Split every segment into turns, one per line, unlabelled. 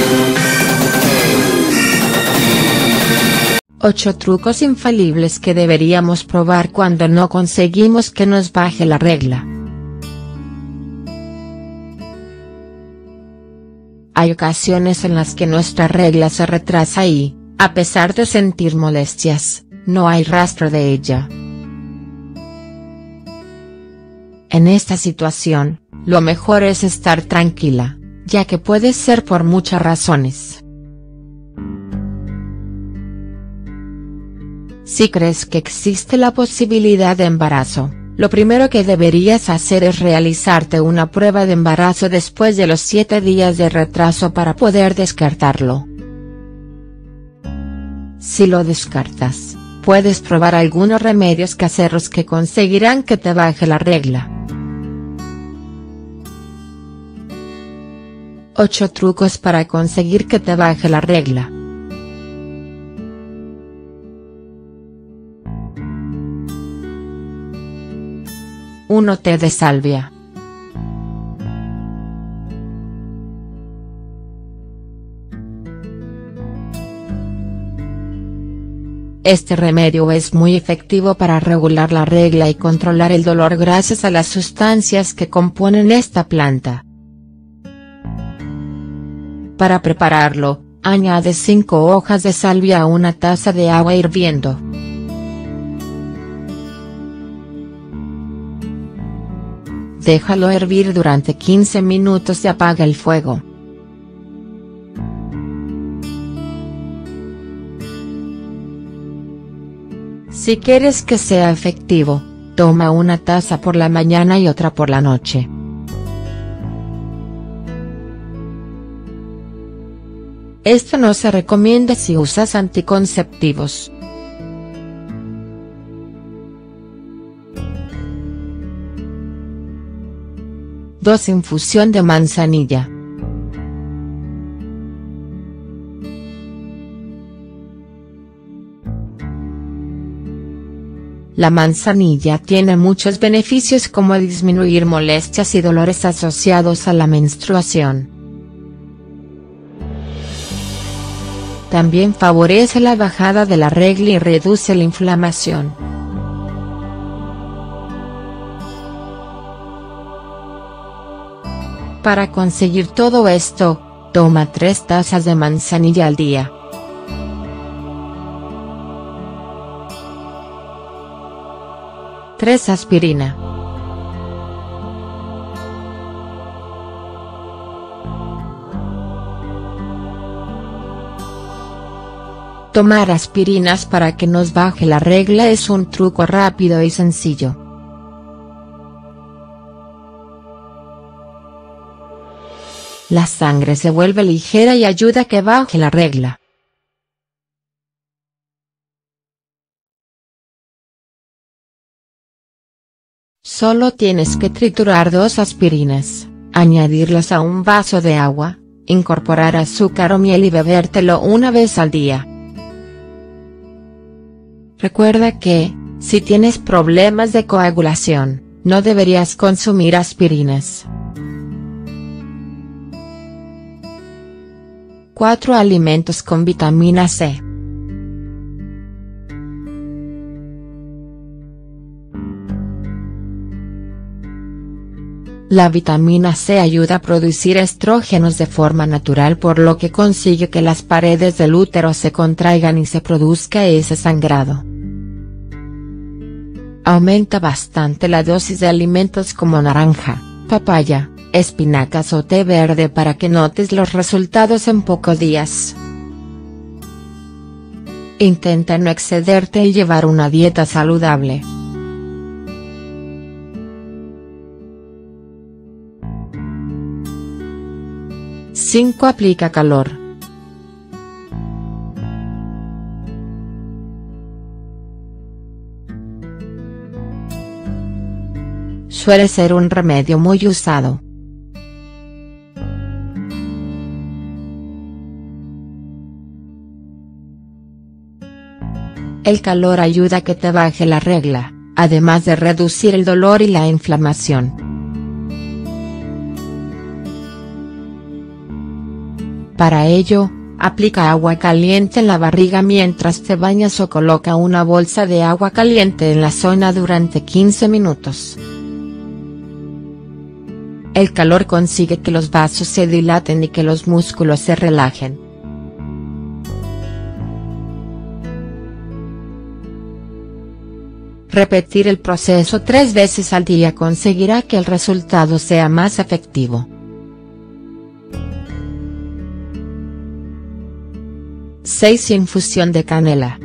Ocho trucos infalibles que deberíamos probar cuando no conseguimos que nos baje la regla. Hay ocasiones en las que nuestra regla se retrasa y, a pesar de sentir molestias, no hay rastro de ella. En esta situación, lo mejor es estar tranquila, ya que puede ser por muchas razones. Si crees que existe la posibilidad de embarazo, lo primero que deberías hacer es realizarte una prueba de embarazo después de los 7 días de retraso para poder descartarlo. Si lo descartas, puedes probar algunos remedios caseros que conseguirán que te baje la regla. 8 trucos para conseguir que te baje la regla. 1. Té de salvia. Este remedio es muy efectivo para regular la regla y controlar el dolor gracias a las sustancias que componen esta planta. Para prepararlo, añade 5 hojas de salvia a una taza de agua hirviendo. Déjalo hervir durante 15 minutos y apaga el fuego. Si quieres que sea efectivo, toma una taza por la mañana y otra por la noche. Esto no se recomienda si usas anticonceptivos. 2. Infusión de manzanilla. La manzanilla tiene muchos beneficios como disminuir molestias y dolores asociados a la menstruación. También favorece la bajada de la regla y reduce la inflamación. Para conseguir todo esto, toma 3 tazas de manzanilla al día. Aspirina. Tomar aspirinas para que nos baje la regla es un truco rápido y sencillo. La sangre se vuelve ligera y ayuda a que baje la regla. Solo tienes que triturar 2 aspirinas, añadirlas a un vaso de agua, incorporar azúcar o miel y bebértelo una vez al día. Recuerda que, si tienes problemas de coagulación, no deberías consumir aspirinas. 4. Alimentos con vitamina C. La vitamina C ayuda a producir estrógenos de forma natural, por lo que consigue que las paredes del útero se contraigan y se produzca ese sangrado. Aumenta bastante la dosis de alimentos como naranja, papaya, espinacas o té verde para que notes los resultados en pocos días. Intenta no excederte y llevar una dieta saludable. 5. Aplica calor. Suele ser un remedio muy usado. El calor ayuda a que te baje la regla, además de reducir el dolor y la inflamación. Para ello, aplica agua caliente en la barriga mientras te bañas o coloca una bolsa de agua caliente en la zona durante 15 minutos. El calor consigue que los vasos se dilaten y que los músculos se relajen. Repetir el proceso 3 veces al día conseguirá que el resultado sea más efectivo. 6. Infusión de canela.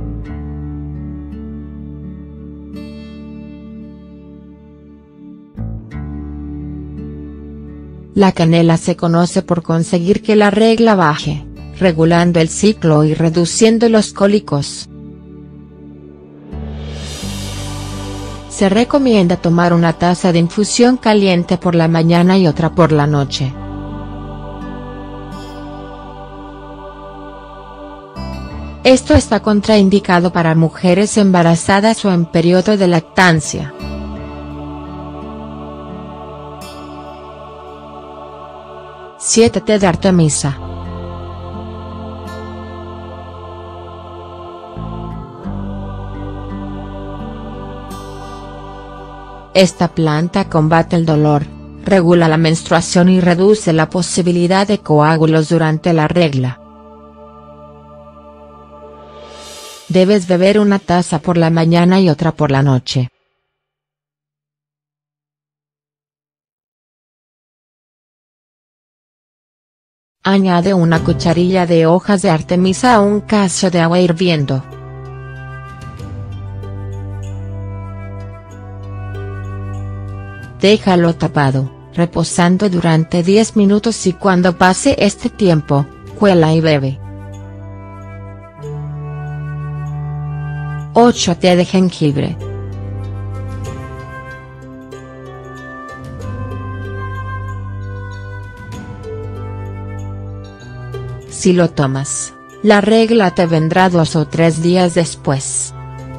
La canela se conoce por conseguir que la regla baje, regulando el ciclo y reduciendo los cólicos. Se recomienda tomar una taza de infusión caliente por la mañana y otra por la noche. Esto está contraindicado para mujeres embarazadas o en periodo de lactancia. 7. Té de Artemisa. Esta planta combate el dolor, regula la menstruación y reduce la posibilidad de coágulos durante la regla. Debes beber una taza por la mañana y otra por la noche. Añade una cucharilla de hojas de Artemisa a un cazo de agua hirviendo. Déjalo tapado, reposando durante 10 minutos y cuando pase este tiempo, cuela y bebe. 8. Té de jengibre. Si lo tomas, la regla te vendrá 2 o 3 días después.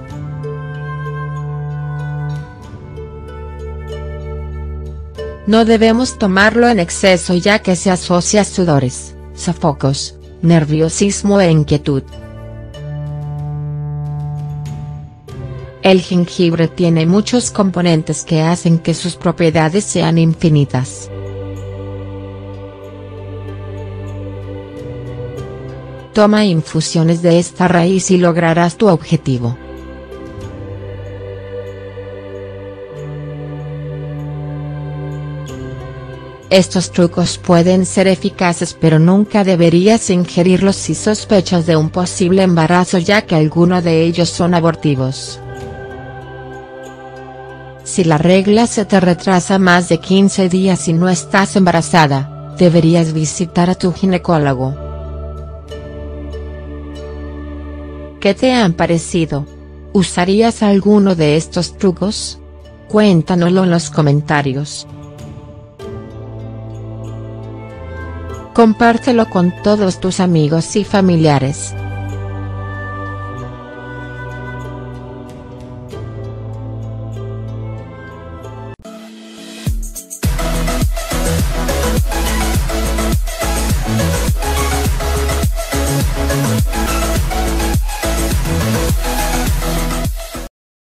No debemos tomarlo en exceso ya que se asocia a sudores, sofocos, nerviosismo e inquietud. El jengibre tiene muchos componentes que hacen que sus propiedades sean infinitas. Toma infusiones de esta raíz y lograrás tu objetivo. Estos trucos pueden ser eficaces pero nunca deberías ingerirlos si sospechas de un posible embarazo ya que algunos de ellos son abortivos. Si la regla se te retrasa más de 15 días y no estás embarazada, deberías visitar a tu ginecólogo. ¿Qué te han parecido? ¿Usarías alguno de estos trucos? Cuéntanoslo en los comentarios. Compártelo con todos tus amigos y familiares.